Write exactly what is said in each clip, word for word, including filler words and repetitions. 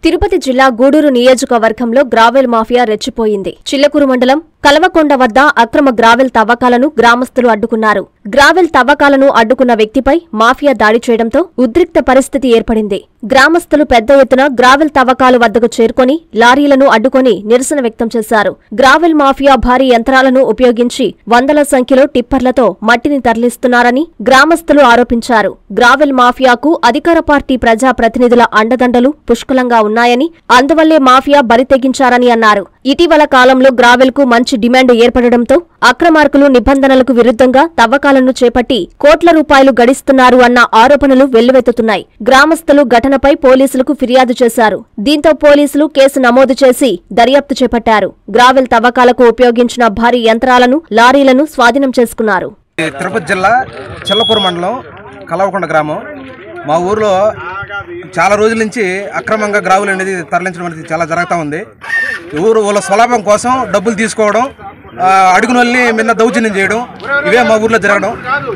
తిరుపతి జిల్లా గూడూరు నియోజకవర్గంలో gravel mafia రెచ్చిపోయింది. Chillakur మండలం కలవకొండ వద్ద అక్రమ గ్రావెల్ తవ్వకాలను గ్రామస్తులు అడ్డుకున్నారు. గ్రావెల్ తవ్వకాలను అడ్డుకున్న వ్యక్తిపై మాఫియా దాడి చేయడంతో ఉద్రిక్త పరిస్థితి ఏర్పడింది. గ్రామస్తులు పెద్ద ఎత్తున గ్రావెల్ తవ్వకాలు వద్దకు చేరుకుని లారీలను అడ్డుకుని నిరసన వ్యక్తం చేశారు. గ్రావెల్ మాఫియా భారీ యంత్రాలను ఉపయోగించి వందల సంఖ్యలో టిప్పర్లతో మట్టిని తరలిస్తున్నారని గ్రామస్తులు ఆరోపించారు. గ్రావెల్ మాఫియాకు అధికార పార్టీ ప్రజా ప్రతినిధుల అండదండలు పుష్కలంగా ఉన్నాయని, అందువల్లే మాఫియా బరి తెగించారని అన్నారు. ఇటీవల కాలంలో గ్రావెల్ కు మంచి డిమాండ్ ఏర్పడడంతో అక్రమార్కులు నిబంధనలకు విరుద్ధంగా తవ్వకాలను చేపట్టి కోట్ల రూపాయలు గడిస్తున్నారు అన్న ఆరోపణలు వెల్లువెత్తుతున్నాయి. గ్రామస్తులు ఘటనపై పోలీసులకు ఫిర్యాదు చేశారు. దీంతో పోలీసులు కేసు నమోదు చేసి దర్యాప్తు చేపట్టారు. గ్రావెల్ తవ్వకాలకు ఉపయోగించిన భారీ యంత్రాలను, లారీలను స్వాధీనం చేసుకున్నారు. తిరుపతి జిల్లా చిల్లకూరు మండలం కలవకొండ గ్రామం. మా ఊర్లో చాలా రోజుల నుంచి అక్రమంగా గ్రావులు అనేది తరలించడం అనేది చాలా జరుగుతూ ఉంది. ఊరు వాళ్ళ స్వలాభం కోసం డబ్బులు తీసుకోవడం, అడుగున వాళ్ళని మిన్న దౌర్జన్యం చేయడం, ఇవే మా ఊర్లో జరగడం.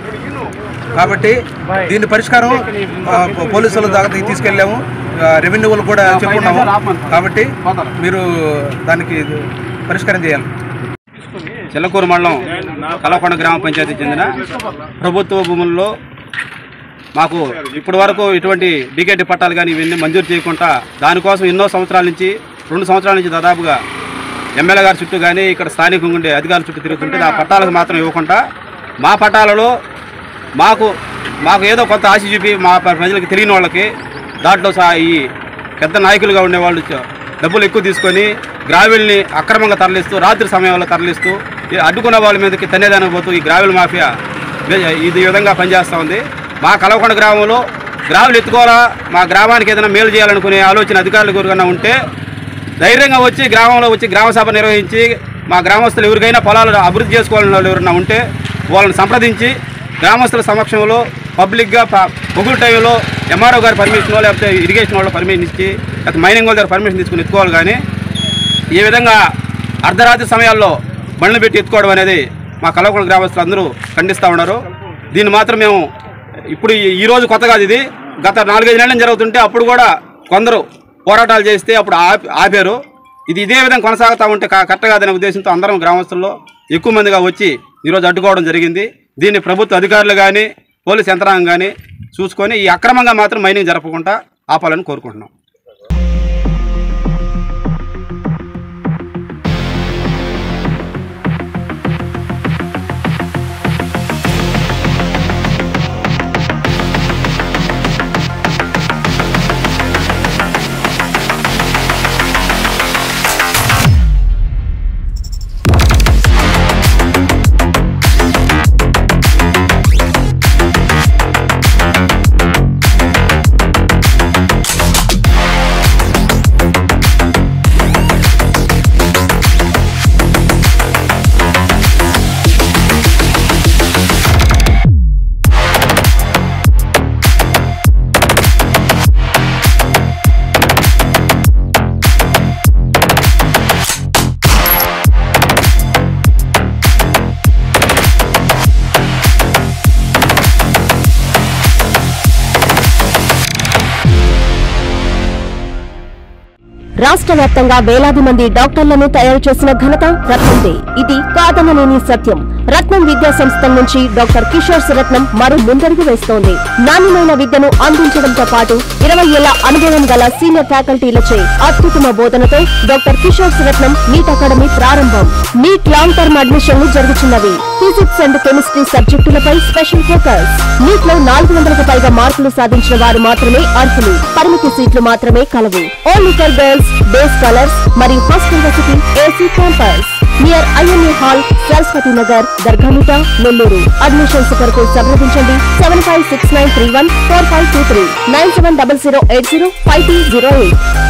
కాబట్టి దీని పరిష్కారం పోలీసుల దగ్గరికి తీసుకెళ్ళాము, రెవెన్యూ వాళ్ళు కూడా చెప్పుకున్నాము. కాబట్టి మీరు దానికి పరిష్కారం చేయాలి. చిల్లకూరు మండలం కలవకొండ గ్రామ పంచాయతీకి చెందిన ప్రభుత్వ భూముల్లో మాకు ఇప్పటి వరకు ఇటువంటి డీకేటీ పట్టాలు కానీ ఇవన్నీ మంజూరు చేయకుండా దానికోసం ఎన్నో సంవత్సరాల నుంచి రెండు సంవత్సరాల నుంచి దాదాపుగా ఎమ్మెల్యే గారి చుట్టూ కానీ ఇక్కడ స్థానికంగా ఉండే అధికారుల చుట్టూ తిరుగుతుంటే ఆ పట్టాలకు మాత్రం ఇవ్వకుండా మా పట్టాలలో మాకు మాకు ఏదో కొంత ఆశ చూపి మా ప్రజలకు తెలియని వాళ్ళకి దాంట్లో ఈ పెద్ద నాయకులుగా ఉండేవాళ్ళు డబ్బులు ఎక్కువ తీసుకొని గ్రావెల్ని అక్రమంగా తరలిస్తూ రాత్రి సమయంలో తరలిస్తూ అడ్డుకున్న వాళ్ళ మీదకి తన్నేదానికి పోతూ ఈ గ్రావెల్ మాఫియా ఇది విధంగా పనిచేస్తూ ఉంది. మా కలవకొండ గ్రామంలో గ్రావెల్ ఎత్తుకోవాలా, మా గ్రామానికి ఏదైనా మేలు చేయాలనుకునే ఆలోచన అధికారులు ఎవరికైనా ఉంటే ధైర్యంగా వచ్చి గ్రామంలో వచ్చి గ్రామ సభ నిర్వహించి మా గ్రామస్తులు ఎవరికైనా పొలాలు అభివృద్ధి చేసుకోవాలని వాళ్ళు ఎవరైనా ఉంటే వాళ్ళని సంప్రదించి గ్రామస్తుల సమక్షంలో పబ్లిక్గా పొగులు టైంలో ఎంఆర్ఓ గారి పర్మిషన్ లేకపోతే ఇరిగేషన్ వాళ్ళ పర్మిషన్ ఇచ్చి లేకపోతే మైనింగ్ వాళ్ళ దగ్గర పర్మిషన్ తీసుకుని ఎత్తుకోవాలి. కానీ ఈ విధంగా అర్ధరాత్రి సమయాల్లో బండ్లు పెట్టి ఎత్తుకోవడం అనేది మా కలవకొండ గ్రామస్తులు అందరూ ఖండిస్తూ ఉన్నారు. దీన్ని మాత్రం మేము ఇప్పుడు ఈరోజు కొత్త కాదు, ఇది గత నాలుగైదు నెలలు జరుగుతుంటే అప్పుడు కూడా కొందరు పోరాటాలు చేస్తే అప్పుడు ఆపారు. ఇది ఇదే విధంగా కొనసాగుతూ ఉంటే కరెక్ట్ కాదనే ఉద్దేశంతో అందరం గ్రామస్తుల్లో ఎక్కువ మందిగా వచ్చి ఈరోజు అడ్డుకోవడం జరిగింది. దీన్ని ప్రభుత్వ అధికారులు కానీ పోలీస్ యంత్రాంగం కానీ చూసుకొని ఈ అక్రమంగా మాత్రం మైనింగ్ జరపకుండా ఆపాలని కోరుకుంటున్నాం. రాష్ట్ర వ్యాప్తంగా వేలాది మంది డాక్టర్లను తయారు చేసిన ఘనత రత్నందే. ఇది కాదనలేని సత్యం. రత్నం విద్యా సంస్థల నుంచి డాక్టర్ కిషోర్ రత్నం మరో ముందడుగు వేస్తోంది. నాణ్యమైన విద్యను అందించడంతో పాటు ఇరవై ఏళ్ల అనుభవం గల సీనియర్ ఫ్యాకల్టీలచే అత్యుత్తమ బోధనతో doctor Kishore Ratnam NEET academy ప్రారంభం. నీట్ లాంగ్ టర్మ్ అడ్మిషన్లు జరుగుతున్నవి. ఫిజిక్స్ అండ్ కెమిస్ట్రీ సబ్జెక్టులపై స్పెషల్ ఫోకస్. నీట్ లో నాలుగు వందలకు పైగా మార్కులు సాధించిన వారు మాత్రమే అర్హులు. పరిమితి సీట్లు మాత్రమే కలవు. Only for girls, day scholars మరియు హాస్టల్ వసతి. AC campus near IMA hall, Saraswati Nagar, Dargamitta, Nellore. Admissions కొరకు సంప్రదించండి seven five six nine three one four five two three nine seven double zero eight zero five two zero eight.